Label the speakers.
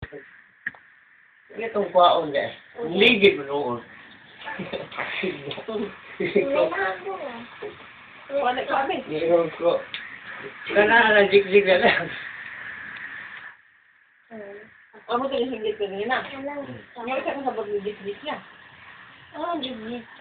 Speaker 1: Itong kwaon guys. Ligid mo noon.
Speaker 2: Wala kami.
Speaker 1: Ngayon ko. Kana na jig-jig na lang.
Speaker 2: Amo tayo hinggit ko na. Ngayon ka sa pag-ligit-ligit niya.
Speaker 3: Oh, gigit.